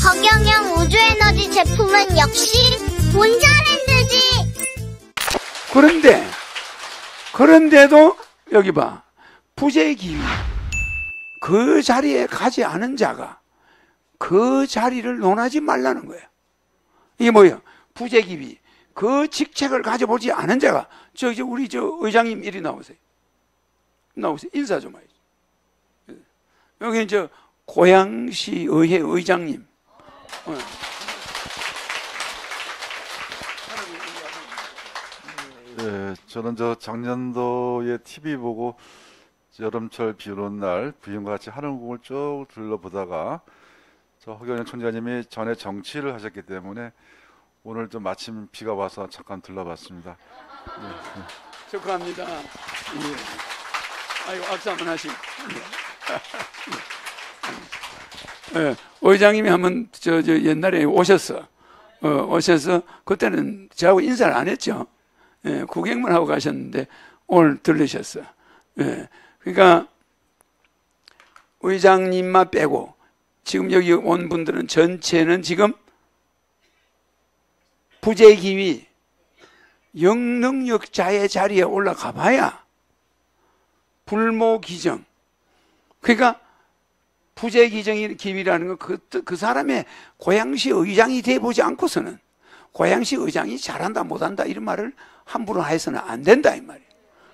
허경영 우주에너지 제품은 역시 본자랜드지. 그런데도 여기 봐. 부재기위. 그 자리에 가지 않은 자가 그 자리를 논하지 말라는 거야. 이게 뭐예요? 부재기위. 그 직책을 가져보지 않은 자가 우리 의장님 이리 나오세요. 인사 좀 하세요. 여기 고양시 의회 의장님. 네, 저는 작년도에 TV 보고 여름철 비 오는 날 부인과 같이 하늘궁을 쭉 둘러보다가 허경영 총장님이 전에 정치를 하셨기 때문에 오늘 마침 비가 와서 잠깐 둘러봤습니다. 네. 축하합니다. 예. 아이고, 악수 한번 하시고. 예, 의장님이 한번 옛날에 오셔서 그때는 저하고 인사를 안 했죠. 예, 구경만 하고 가셨는데 오늘 들르셨어. 예, 그러니까 의장님만 빼고 지금 여기 온 분들은 전체는 지금 부재기위 영능력자의 자리에 올라가 봐야 불모기정. 그러니까 부재기정기위라는 건 그 사람의 고양시 의장이 돼보지 않고서는 고양시 의장이 잘한다 못한다 이런 말을 함부로 해서는 안 된다 이 말이에요.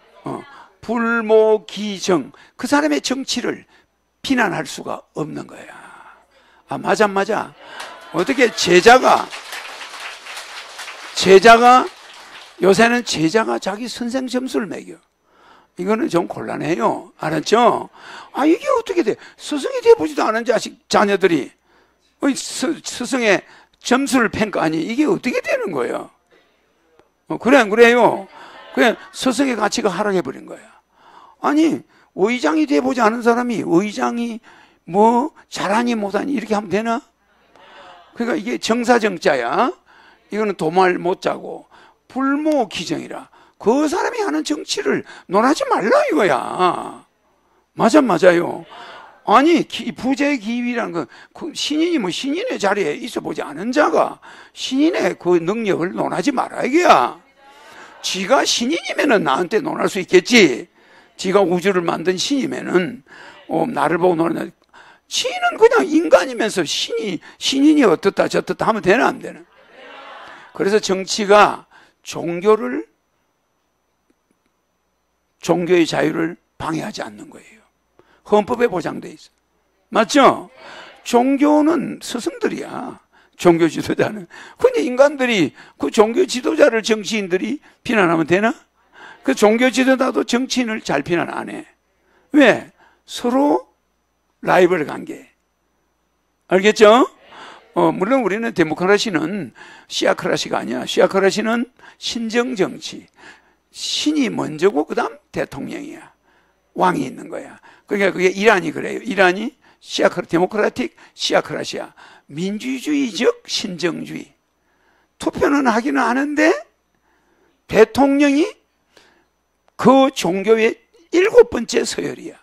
불모기정. 그 사람의 정치를 비난할 수가 없는 거야. 아, 맞아. 어떻게 제자가 요새는 제자가 자기 선생 점수를 매겨. 이거는 좀 곤란해요. 알았죠? 아, 이게 어떻게 돼? 스승이 돼보지도 않은 자녀들이 스승의 점수를 평가하니 이게 어떻게 되는 거예요? 그래요. 그냥 스승의 가치가 하락해버린 거야. 아니, 의장이 돼보지 않은 사람이 의장이 잘하니 못하니 이렇게 하면 되나? 그러니까 이게 정사정자야. 이거는 도말 못 자고 불모기정이라. 그 사람이 하는 정치를 논하지 말라 이거야. 맞아요. 아니, 부재기위라는 건 신인이 신인의 자리에 있어보지 않은 자가 신인의 그 능력을 논하지 마라 이거야. 지가 신인이면은 나한테 논할 수 있겠지. 지가 우주를 만든 신이면은 나를 보고 논하는. 지는 그냥 인간이면서 신인이 어떻다 저떻다 하면 되나 안 되나? 그래서 정치가 종교의 자유를 방해하지 않는 거예요. 헌법에 보장돼 있어. 맞죠? 종교는 스승들이야. 종교 지도자는. 근데 인간들이 그 종교 지도자를 정치인들이 비난하면 되나? 그 종교 지도자도 정치인을 잘 비난 안 해. 왜? 서로 라이벌 관계. 알겠죠? 물론 우리는 데모크라시는 시아크라시가 아니야. 시아크라시는 신정정치. 신이 먼저고 그 다음 대통령이야. 왕이 있는 거야. 그러니까 그게 이란이 그래요. 이란이 데모크라틱 시아크라시아. 민주주의적 신정주의. 투표는 하기는 하는데 대통령이 그 종교의 7번째 서열이야.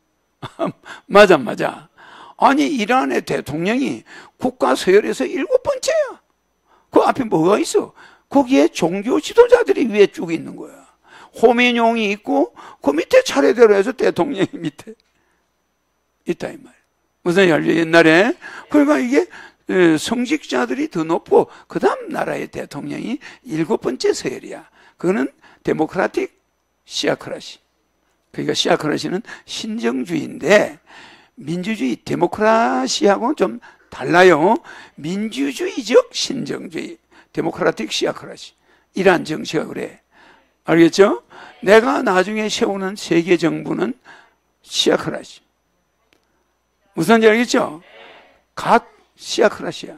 맞아. 아니, 이란의 대통령이 국가 서열에서 7번째야. 그 앞에 뭐가 있어? 거기에 종교 지도자들이 위에 쭉 있는 거야. 호메뇽이 있고 그 밑에 차례대로 해서 대통령이 밑에 있다 이 말이야. 무슨 알죠? 옛날에. 그러니까 이게 성직자들이 더 높고 그 다음 나라의 대통령이 7번째 서열이야. 그거는 데모크라틱 시아크라시. 그러니까 시아크라시는 신정주의인데 민주주의 데모크라시하고는 좀 달라요. 민주주의적 신정주의. 데모크라틱 시아크라시. 이란 정치가 그래. 알겠죠? 내가 나중에 세우는 세계 정부는 시아크라시. 무슨지 알겠죠? 갓 시아크라시야.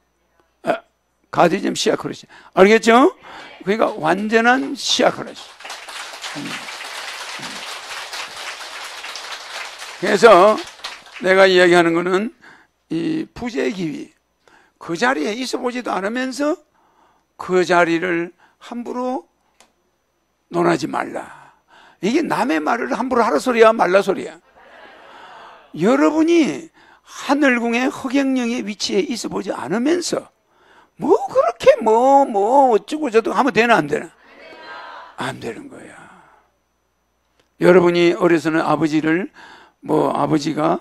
가디즘 시아크라시. 알겠죠? 그러니까 완전한 시아크라시. 그래서 내가 이야기하는 거는 이 부재기위. 그 자리에 있어 보지도 않으면서 그 자리를 함부로 논하지 말라. 이게 남의 말을 함부로 하라 소리야 말라 소리야. 여러분이 하늘궁의 허경영의 위치에 있어 보지 않으면서 뭐 그렇게 뭐 어쩌고 저쩌고 하면 되나 안 되나? 안 되는 거야. 여러분이 어려서는 아버지를 아버지가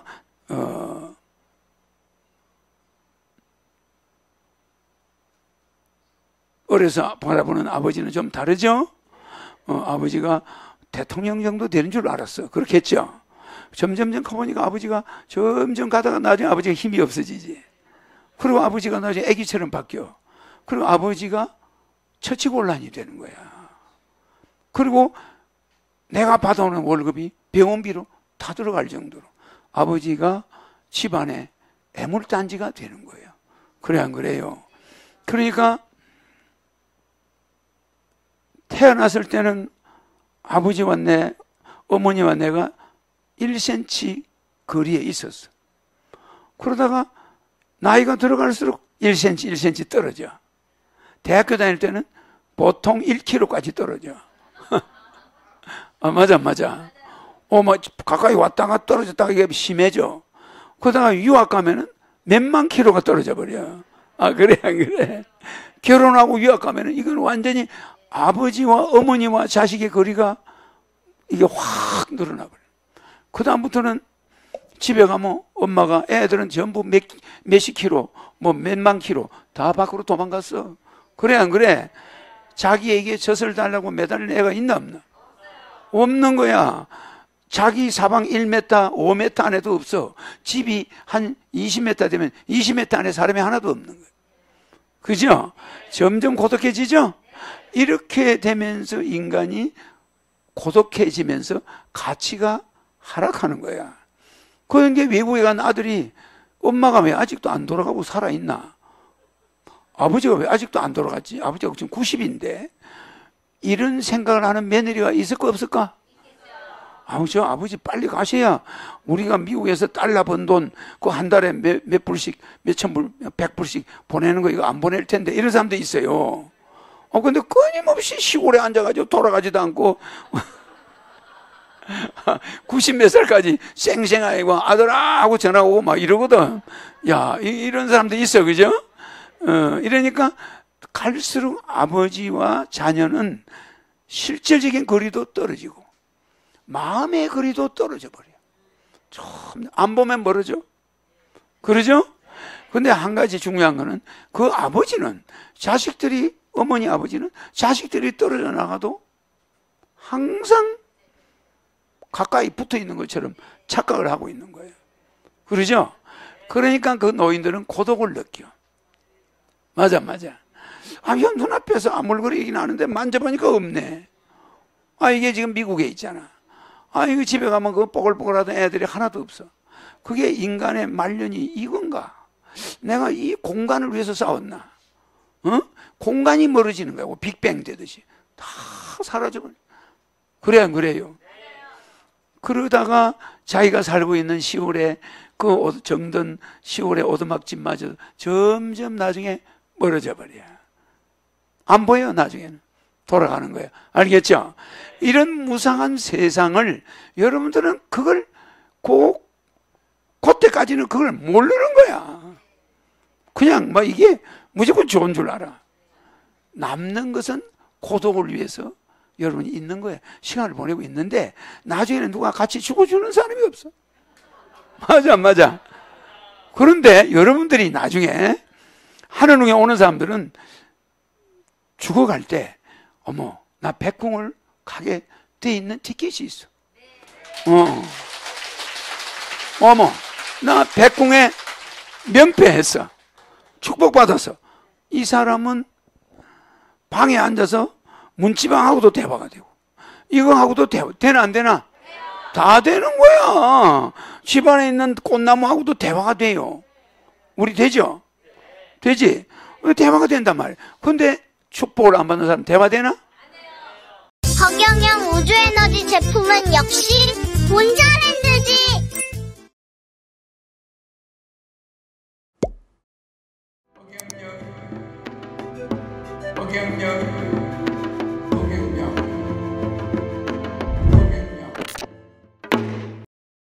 어려서 바라보는 아버지는 좀 다르죠? 아버지가 대통령 정도 되는 줄 알았어. 그렇겠죠? 점점 커보니까 아버지가 점점 가다가 나중에 아버지가 힘이 없어지지. 그리고 아버지가 나중에 아기처럼 바뀌어. 그리고 아버지가 처치곤란이 되는 거야. 그리고 내가 받아오는 월급이 병원비로 다 들어갈 정도로 아버지가 집안에 애물단지가 되는 거예요. 그래 안 그래요? 그러니까 태어났을 때는 아버지와 어머니와 내가 1cm 거리에 있었어. 그러다가 나이가 들어갈수록 1cm 떨어져. 대학교 다닐 때는 보통 1kg까지 떨어져. 맞아. 가까이 왔다가 떨어졌다가 이게 심해져. 그러다가 유학 가면은 몇만 킬로가 떨어져 버려. 그래, 안 그래? 결혼하고 유학 가면은 이건 완전히 아버지와 어머니와 자식의 거리가 이게 확 늘어나 버려. 그다음부터는 집에 가면 엄마가 애들은 전부 몇십 킬로, 몇만 킬로 다 밖으로 도망갔어. 그래, 안 그래? 자기에게 젖을 달라고 매달리는 애가 있나 없나? 없는 거야. 자기 사방 1m, 5m 안에도 없어. 집이 한 20m 되면 20m 안에 사람이 하나도 없는 거야. 그죠? 점점 고독해지죠? 이렇게 되면서 인간이 고독해지면서 가치가 하락하는 거야. 그런 게 외국에 간 아들이 엄마가 왜 아직도 안 돌아가고 살아있나? 아버지가 왜 아직도 안 돌아갔지? 아버지가 지금 90인데 이런 생각을 하는 며느리가 있을까 없을까? 아버지 빨리 가셔야 우리가 미국에서 달러 번 돈 그 한 달에 몇 불씩 몇천 불, 100불씩 보내는 거 이거 안 보낼 텐데 이런 사람도 있어요. 근데 끊임없이 시골에 앉아가지고 돌아가지도 않고 90 몇 살까지 쌩쌩하고 아들아 하고 전화 오고 막 이러거든. 야, 이런 사람도 있어, 그죠? 이러니까 갈수록 아버지와 자녀는 실질적인 거리도 떨어지고 마음의 거리도 떨어져 버려. 안 보면 멀어져. 그러죠? 근데 한 가지 중요한 거는 그 아버지는 어머니 아버지는 자식들이 떨어져 나가도 항상 가까이 붙어 있는 것처럼 착각을 하고 있는 거예요. 그러죠? 그러니까 그 노인들은 고독을 느껴. 맞아. 형 눈앞에서 아물거리긴 하는데 만져보니까 없네. 이게 지금 미국에 있잖아. 이거 집에 가면 그 뽀글뽀글하던 애들이 하나도 없어. 그게 인간의 말년이 이건가? 내가 이 공간을 위해서 싸웠나? 공간이 멀어지는 거야. 빅뱅 되듯이. 다 사라져버려. 그래, 안 그래요? 그러다가 자기가 살고 있는 시골에 정든 시골의 오두막집마저 점점 나중에 멀어져 버려. 안 보여, 나중에는. 돌아가는 거야. 알겠죠? 이런 무상한 세상을 여러분들은 그걸 그때까지는 그걸 모르는 거야. 그냥 이게 무조건 좋은 줄 알아. 남는 것은 고독을 위해서 여러분이 있는 거예요. 시간을 보내고 있는데 나중에는 누가 같이 죽어주는 사람이 없어. 맞아. 그런데 여러분들이 나중에 하늘궁에 오는 사람들은 죽어갈 때 어머, 나 백궁을 가게 돼 있는 티켓이 있어. 어머, 나 백궁에 면패했어. 축복받았어. 이 사람은 방에 앉아서 문지방하고도 대화가 되고 이거하고도 되나 안 되나? 다 되는 거야. 집안에 있는 꽃나무하고도 대화가 돼요. 우리 되죠? 되지? 대화가 된단 말이야. 근데 축복을 안 받는 사람 대화되나? 허경영 우주에너지 제품은 역시 본자랜드지. 허경영